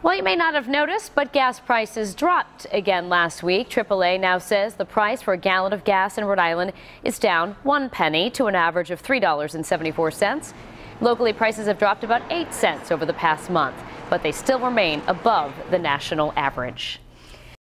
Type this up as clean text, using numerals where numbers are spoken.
Well, you may not have noticed, but gas prices dropped again last week. AAA now says the price for a gallon of gas in Rhode Island is down 1 penny to an average of $3.74. Locally, prices have dropped about 8 cents over the past month, but they still remain above the national average.